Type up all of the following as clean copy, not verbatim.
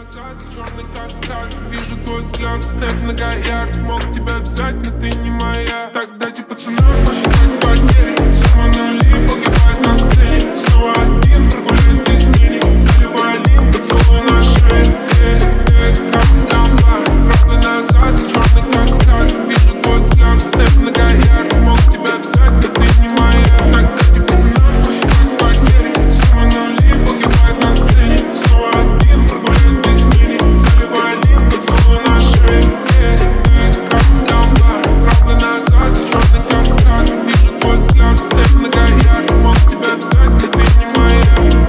назад, черный каскад. Вижу твой взгляд, снэп многоярд. Мог тебя взять, но ты не моя. Так дайте пацанам посчитать потери. Сумма нули погибает на сцене. Снова один, прогуляюсь без денег. Заливай лин, поцелуй на шее. Как гамба, правда назад, черный каскад. Вижу твой взгляд, снэп многоярд. Мог тебя взять, но ты не моя. Так дайте пацанам посчитать потери. Сумма нули погибает на сцене. Снова один, прогуляюсь без денег. Заливай лин, поцелуй на шее. Как гамба, правда назад, черный каскад. Вижу твой взгляд, снэп многоярд. Мог тебя взять, но ты не моя.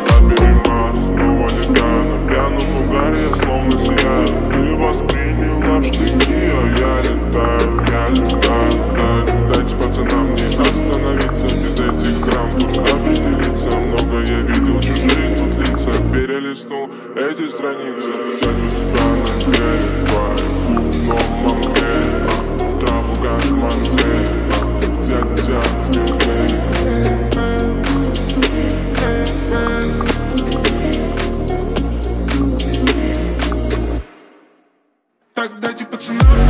Словно сияю, ты восприняла в штыки, а я летаю. Дайте пацанам не остановиться, без этих драм тут определиться. Много я видел, чужие тут лица, перелистнул эти страницы. Тянет тебя на деле, твои губ, но мамке, траву газ манте, взять тебя без денег. Так дайте пацанам